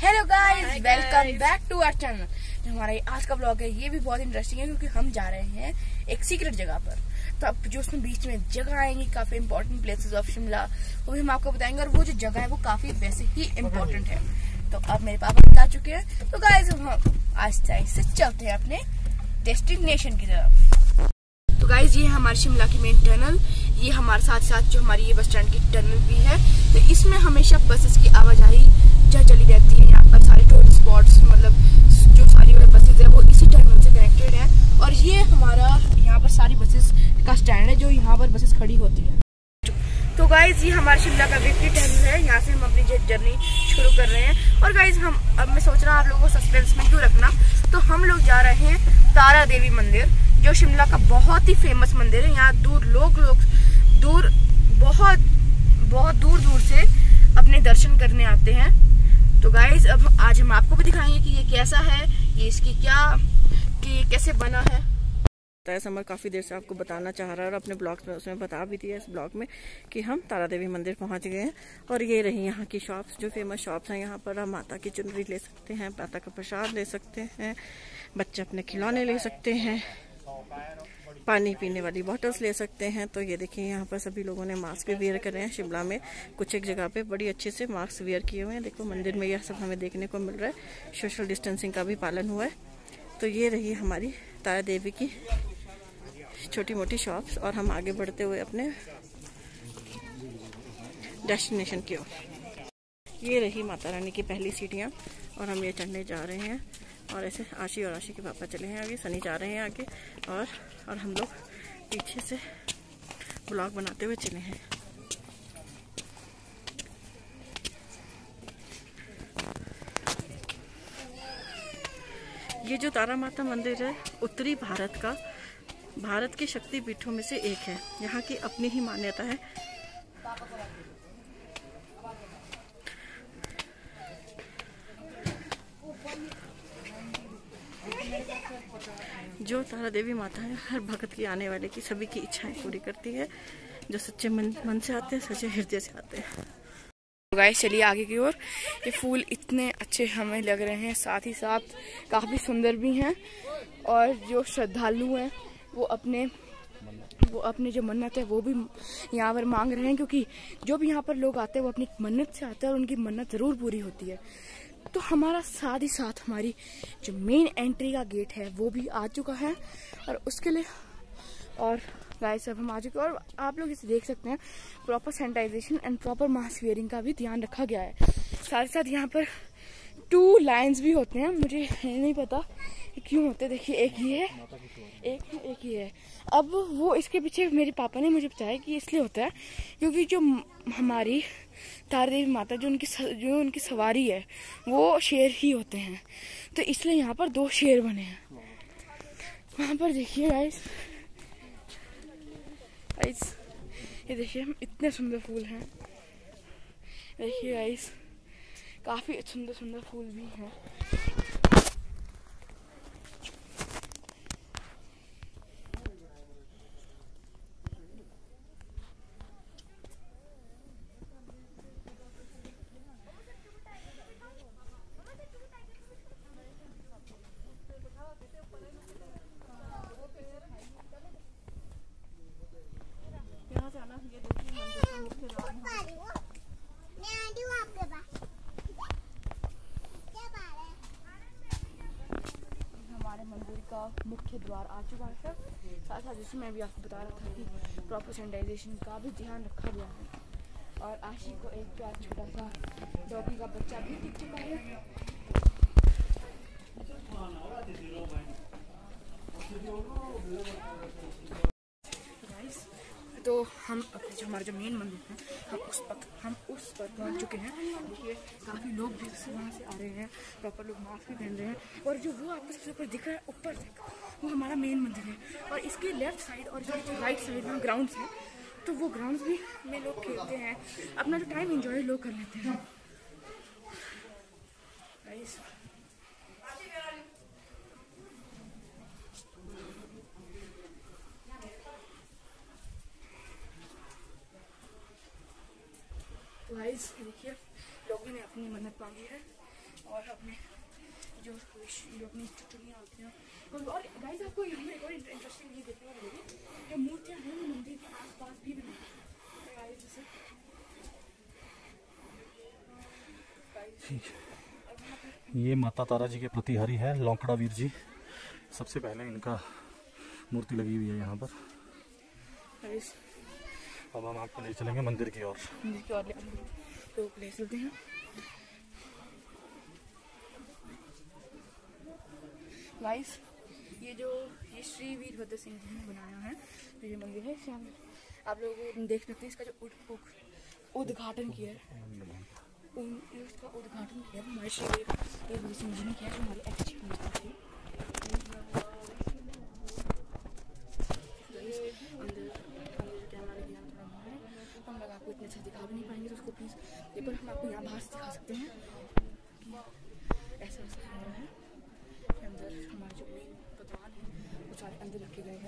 Hello guys, welcome back to our channel. जो हमारा आज का ब्लॉग है ये भी बहुत इंटरेस्टिंग है क्योंकि हम जा रहे हैं एक सीक्रेट जगह पर। तो अब जो उसमें बीच में जगह आएंगी काफी इंपॉर्टेंट प्लेसेस ऑफ शिमला, वो भी हम आपको बताएंगे। और वो जो जगह है वो काफी वैसे ही इम्पोर्टेंट है। तो अब मेरे पापा बता चुके हैं, तो गाइस हम आज से चलते हैं अपने डेस्टिनेशन की तरफ। तो गाइस ये हमारी शिमला की मेन टनल, ये हमारे साथ साथ जो हमारी ये बस स्टैंड की टनल भी है। तो इसमें हमेशा बसेस की आवाजाही चली रहती है। यहाँ पर सारे टूरिस्ट स्पॉट्स, मतलब जो सारी बसेस है वो इसी टनल से कनेक्टेड है। और ये हमारा यहाँ पर सारी बसेस का स्टैंड है जो यहाँ पर बसेस खड़ी होती है। तो गाइज ये हमारे शिमला का विक्ट्री टनल है, यहाँ से हम अपनी जर्नी शुरू कर रहे हैं। और गाइज अब मैं सोच रहा हूँ आप लोगों को सस्पेंस में क्यों रखना, तो हम लोग जा रहे हैं तारा देवी मंदिर, जो शिमला का बहुत ही फेमस मंदिर है। यहाँ बहुत दूर से अपने दर्शन करने आते हैं। तो गाइज अब आज हम आपको भी दिखाएंगे कि ये कैसा है, ये इसकी कैसे बना है। समर काफ़ी देर से आपको बताना चाह रहा है और अपने ब्लॉग्स में उसमें बता भी दिया इस ब्लॉग में कि हम तारा देवी मंदिर पहुंच गए हैं। और ये रही यहाँ की शॉप्स, जो फेमस शॉप्स हैं। यहाँ पर हम माता की चुनरी ले सकते हैं, माता का प्रसाद ले सकते हैं, बच्चे अपने खिलौने ले सकते हैं, पानी पीने वाली बॉटल्स ले सकते हैं। तो ये देखिए यहाँ पर सभी लोगों ने मास्क भी वेयर करे हैं। शिमला में कुछ एक जगह पे बड़ी अच्छे से मास्क वेयर किए हुए हैं। देखो मंदिर में यह सब हमें देखने को मिल रहा है। सोशल डिस्टेंसिंग का भी पालन हुआ है। तो ये रही हमारी तारा देवी की छोटी मोटी शॉप्स, और हम आगे बढ़ते हुए अपने डेस्टिनेशन की ओर। ये रही माता रानी की पहली सीढ़ियाँ और हम ये चढ़ने जा रहे हैं। और ऐसे आशी और आशी के पापा चले हैं आगे, सनी जा रहे हैं आगे, और हम लोग पीछे से ब्लॉग बनाते हुए चले हैं। ये जो तारा माता मंदिर है उत्तरी भारत के शक्ति पीठों में से एक है। यहाँ की अपनी ही मान्यता है। जो तारा देवी माता है हर भक्त की, आने वाले की, सभी की इच्छाएं पूरी करती है। जो सच्चे मन से आते हैं, सच्चे हृदय से आते हैं। गाइस चलिए आगे की ओर। ये फूल इतने अच्छे हमें लग रहे हैं, साथ ही साथ काफी सुंदर भी हैं। और जो श्रद्धालु हैं वो अपने जो मन्नत है वो भी यहाँ पर मांग रहे हैं, क्योंकि जो भी यहाँ पर लोग आते हैं वो अपनी मन्नत से आते हैं और उनकी मन्नत जरूर पूरी होती है। तो हमारा साथ ही साथ हमारी जो मेन एंट्री का गेट है वो भी आ चुका है। और उसके लिए और गाइस अब हम आ चुके हैं। और आप लोग इसे देख सकते हैं, proper sanitization and proper mask wearing का भी ध्यान रखा गया है। साथ ही साथ यहाँ पर 2 लाइन्स भी होते हैं, मुझे नहीं पता क्यों होते। देखिए एक ये है, एक ये है। अब वो इसके पीछे मेरे पापा ने मुझे बताया कि इसलिए होता है क्योंकि जो हमारी तारा देवी माता जो उनकी सवारी है वो शेर ही होते हैं। तो इसलिए यहाँ पर 2 शेर बने हैं। वहाँ पर देखिए गाइस, ये देखिए इतने सुंदर फूल हैं। देखिए गाइस काफी सुंदर फूल भी हैं। मंदिर का मुख्य द्वार आ चुका है। साथ साथ जैसे मैं भी आपको बता रहा था कि प्रॉपर सैनिटाइजेशन का भी ध्यान रखा गया है। और आशी को एक प्यार छोटा सा डॉगी का बच्चा भी दिख चुका है। तो हम जो हमारा जो मेन मंदिर है हम उस पर पहुंच चुके हैं। देखिए काफ़ी लोग भी वहाँ से आ रहे हैं, प्रॉपर लोग मास्क भी पहन रहे हैं। और जो वो आपको सबसे ऊपर दिख रहा है ऊपर तक, वो हमारा मेन मंदिर है। और इसके लेफ्ट साइड और जो राइट साइड में ग्राउंड्स हैं, तो वो ग्राउंड्स भी में लोग खेलते हैं, अपना जो टाइम एंजॉय लोग कर लेते हैं। गाइस देखिए लोग भी अपनी मन्नत मांगी है और अपने जो अपनी चुटकियाँ होती हैं। और गाइस आपको यहाँ एक और इंटरेस्टिंग ये देखने को मिलेगी, जो मूर्तियाँ हैं वो मंदिर के आसपास भी बनी है। जैसे ये माता तारा जी के प्रतिहारी है लौकड़ा वीर जी। सबसे पहले इनका मूर्ति लगी हुई है यहाँ पर। अब हम आपको ले चलेंगे मंदिर की ओर। तो ले चलते हैं। गाइस ये श्री वीरभद्र सिंह जी ने बनाया है जो ये मंदिर है। इसे आप लोग देख सकते हैं। इसका जो उद्घाटन किया है, इसका उद्घाटन किया हमारे श्री वीरभद्र सिंह जी ने किया, जो हमारे एक्स चीफ मिनिस्टर थे। हम लोग आपको इतने अच्छा दिखा भी नहीं पाएंगे तो उसको प्लीज़ ये पर हम आपको यहाँ बाहर से दिखा सकते हैं कि ऐसा ऐसा हो रहा है। अंदर हमारे जो मेन पकवान हैं वो सारे अंदर रखे गए हैं।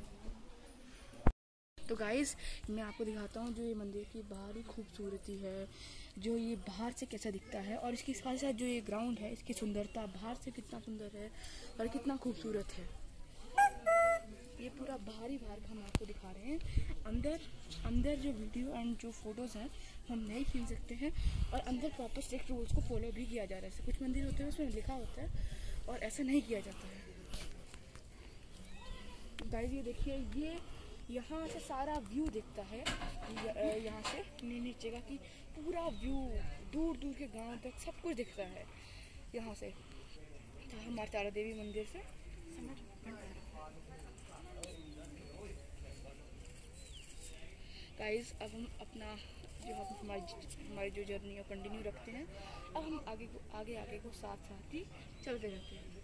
तो गाइस मैं आपको दिखाता हूँ जो ये मंदिर की बाहरी खूबसूरती है, जो ये बाहर से कैसा दिखता है और इसके साथ साथ जो ये ग्राउंड है इसकी सुंदरता बाहर से कितना सुंदर है और कितना खूबसूरत है। ये पूरा बाहरी भाग हम आपको दिखा रहे हैं। अंदर जो वीडियो एंड जो फोटोज़ हैं हम नहीं खींच सकते हैं और अंदर प्रॉपर स्ट्रिक्ट रूल्स को फॉलो भी किया जा रहा है। कुछ मंदिर होते हैं उसमें लिखा होता है और ऐसा नहीं किया जाता है। गाइस ये देखिए, ये यहाँ से सारा व्यू दिखता है। यहाँ से नीचे का कि पूरा व्यू दूर दूर के गांव तक सब कुछ दिखता है यहाँ से, हमारे तारा देवी मंदिर से। गाइस अब हम अपना हमारी जो जर्नी है कंटिन्यू रखते हैं। अब हम आगे को साथ ही चलते रहते हैं।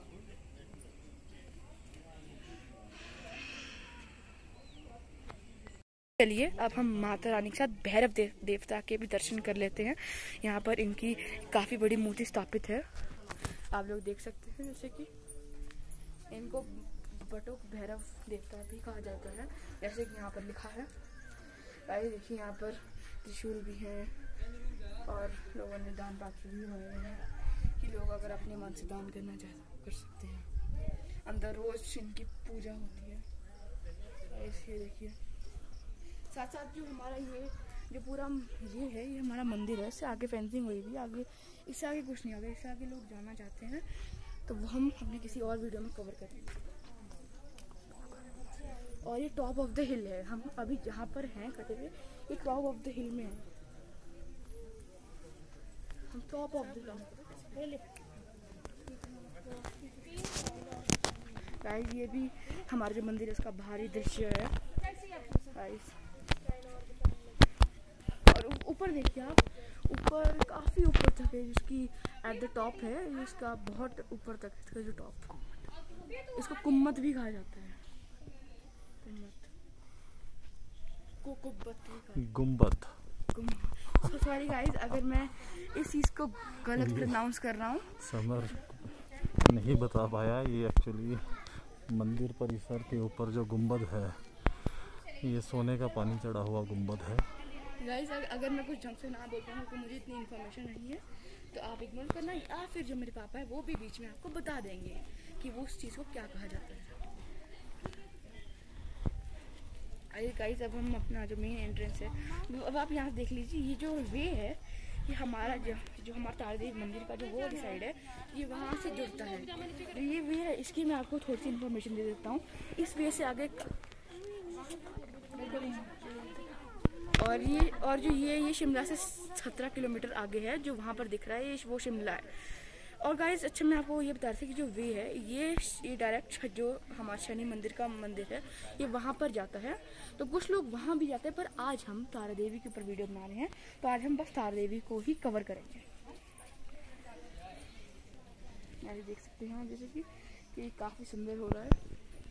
चलिए अब हम माता रानी के साथ भैरव देवता के भी दर्शन कर लेते हैं। यहाँ पर इनकी काफ़ी बड़ी मूर्ति स्थापित है, आप लोग देख सकते हैं। जैसे कि इनको बटोक भैरव देवता भी कहा जाता है, जैसे कि यहाँ पर लिखा है। आइए देखिए यहाँ पर त्रिशूल भी है और लोगों ने दान पात्र भी हुए हैं कि लोग अगर अपने मन से दान करना चाहे कर सकते हैं। अंदर रोज इनकी पूजा होती है। ऐसे देखिए साथ साथ जो हमारा ये जो पूरा ये हमारा मंदिर है, इससे आगे फेंसिंग हुई भी, आगे इससे आगे कुछ नहीं आगे। इससे आगे लोग जाना चाहते हैं तो वो हम अपने किसी और वीडियो में कवर करेंगे। और ये टॉप ऑफ द हिल है, हम अभी जहाँ पर हैं खड़े हुए, ये टॉप ऑफ द हिल में है। हम top of the hill. Guys ये भी हमारा जो मंदिर है उसका बाहरी दृश्य है गाइस। और ऊपर देखिए आप, ऊपर काफ़ी ऊपर तक है, जिसकी एट द टॉप है, इसका बहुत ऊपर तक इसका जो टॉप, इसको कुम्मत भी कहा जाता है। गुम्बद। सॉरी गाइस अगर मैं इस चीज़ को गलत प्रोनाउंस कर रहा हूँ। समर नहीं बता पाया, ये एक्चुअली मंदिर परिसर के ऊपर जो गुम्बद है ये सोने का पानी चढ़ा हुआ गुम्बद है। गाइस अगर मैं कुछ ढंग से ना बोल पाऊँ, तो मुझे इतनी इन्फॉर्मेशन नहीं है तो आप इग्नोर करना, या फिर जो मेरे पापा है वो भी बीच में आपको बता देंगे कि वो उस चीज़ को क्या कहा जाता है। अरे गाइस अब हम अपना जो मेन एंट्रेंस है, अब आप यहाँ देख लीजिए, ये जो वे है ये हमारा जो हमारा तारा देवी मंदिर का जो वो वाली साइड है ये वहाँ से जुड़ता है। तो ये वे है, इसकी मैं आपको थोड़ी सी इन्फॉर्मेशन दे देता हूँ। इस वे से आगे और जो ये शिमला से 17 किलोमीटर आगे है, जो वहाँ पर दिख रहा है ये वो शिमला है। और गाइस अच्छा मैं आपको ये बता रही थी कि जो वे है ये डायरेक्ट जो हमारा शनि मंदिर का मंदिर है ये वहाँ पर जाता है। तो कुछ लोग वहाँ भी जाते हैं, पर आज हम तारा देवी के ऊपर वीडियो बना रहे हैं तो आज हम बस तारा देवी को ही कवर करेंगे। आप देख सकते हैं जैसे कि काफ़ी सुंदर हो रहा है।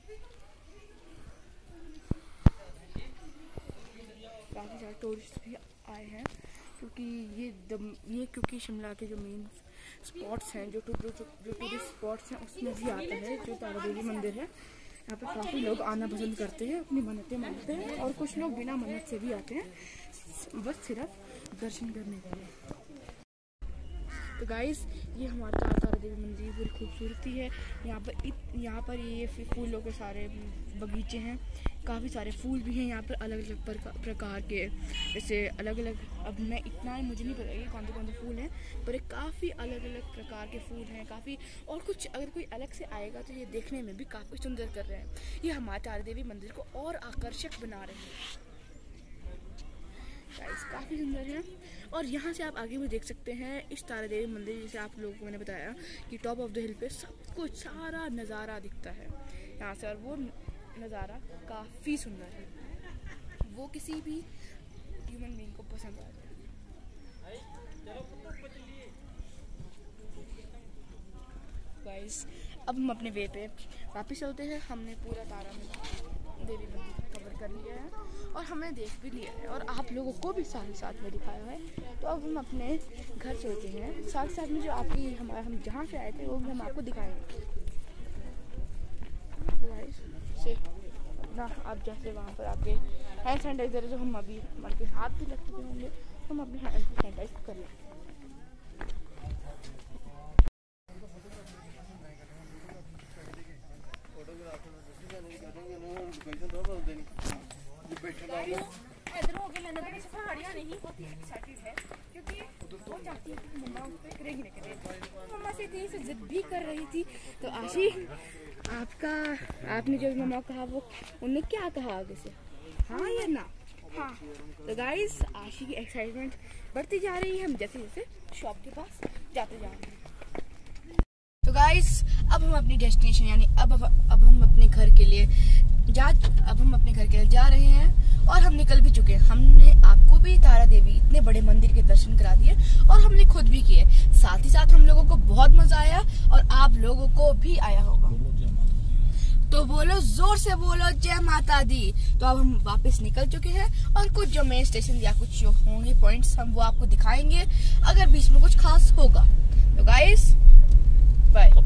काफ़ी सारे टूरिस्ट भी आए हैं क्योंकि क्योंकि शिमला के जो मेन स्पॉट्स हैं, जो टूरिस्ट स्पॉट्स हैं उसमें भी आता है जो तारा देवी मंदिर है। यहाँ पर काफ़ी लोग आना पसंद करते हैं, अपनी मन्नतें मांगते हैं और कुछ लोग बिना मन्नत से भी आते हैं, बस सिर्फ दर्शन करने के लिए। तो गाइस ये हमारा तारा देवी मंदिर की पूरी खूबसूरती है। यहाँ पर ये फूलों के सारे बगीचे हैं, काफ़ी सारे फूल भी हैं यहाँ पर अलग अलग प्रकार के, जैसे अलग अलग, अब मैं इतना मुझे नहीं पता कि कौन से फूल हैं, पर काफ़ी अलग अलग प्रकार के फूल हैं काफ़ी। और कुछ अगर कोई अलग से आएगा तो ये देखने में भी काफ़ी सुंदर कर रहे हैं। ये हमारे तारा देवी मंदिर को और आकर्षक बना रहे हैं गाइस, काफ़ी सुंदर है। और यहाँ से आप आगे भी देख सकते हैं इस तारा देवी मंदिर, जैसे आप लोगों को मैंने बताया कि टॉप ऑफ द हिल पे सब कुछ सारा नज़ारा दिखता है यहाँ से, और वो नज़ारा काफ़ी सुंदर है, वो किसी भी ह्यूमन बीइंग को पसंद आता है गाइस। अब हम अपने वे पे वापस चलते हैं। हमने पूरा तारा देवी मंदिर कवर कर लिया है और हमने देख भी लिया है और आप लोगों को भी साथ में दिखाया है। तो अब हम अपने घर चलते हैं, साथ में जो हम जहाँ से आए थे वो भी हम आपको दिखाएंगे ना। आप जैसे वहाँ पर आपके हैंड सैनिटाइजर जो हम अभी हमारे हाथ भी लग चुके होंगे, हम अपने हैंड सैनिटाइज कर लें। मम्मा से इतनी से जिद भी कर रही थी। तो आशी आपने जो मम्मा कहा वो उन्होंने क्या कहा आगे से, हाँ या ना? हाँ। तो गाइस आशी की एक्साइटमेंट बढ़ती जा रही है, हम जैसे जैसे शॉप के पास जाते जा रहे हैं। तो गाइस अब हम अपनी डेस्टिनेशन यानी अब हम अपने घर के लिए जा रहे हैं और हम निकल भी चुके हैं। हमने आपको भी तारा देवी इतने बड़े मंदिर के दर्शन करा दिए और हमने खुद भी किए, साथ ही साथ हम लोगों को बहुत मजा आया और आप लोगों को भी आया होगा। तो बोलो, जोर से बोलो जय माता दी। तो अब हम वापस निकल चुके हैं और कुछ जो मेन स्टेशन या कुछ जो होंगे पॉइंट्स हम वो आपको दिखाएंगे अगर बीच में कुछ खास होगा। तो गाइस बाय।